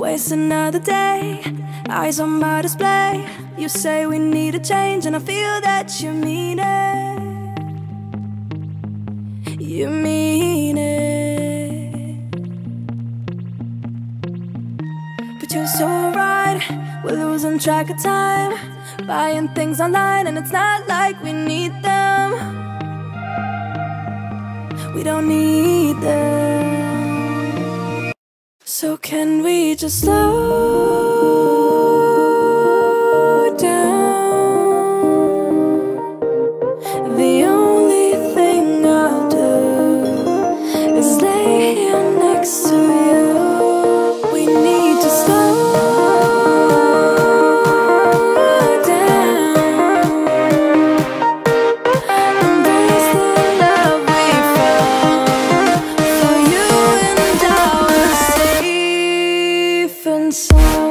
waste another day, eyes on my display. You say we need a change, and I feel that you mean it. You mean it. But you're so right, we're losing track of time, buying things online, and it's not like we need them. We don't need them. So can we just slow down? The only thing I'll do is lay here next to you. We need to slow down, embrace the love we found. For you and I were safe and sound.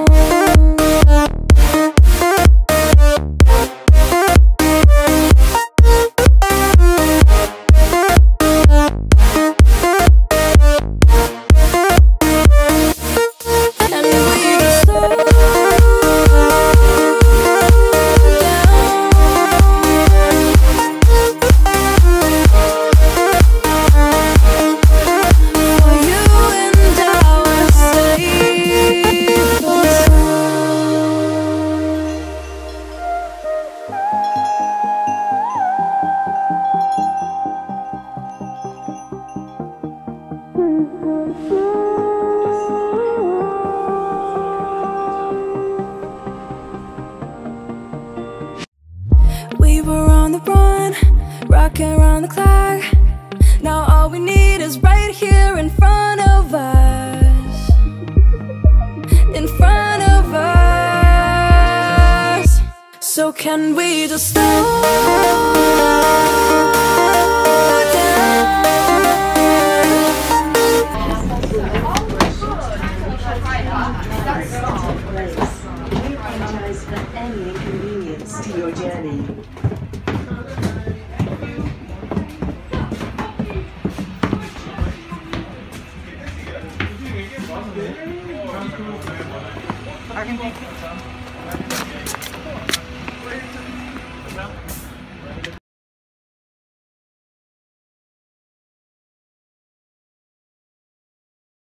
We were on the run, rocking around the clock. Now all we need is right here in front of us. In front of us. So can we just slow down? Apologize for any inconvenience to your journey. I can take it.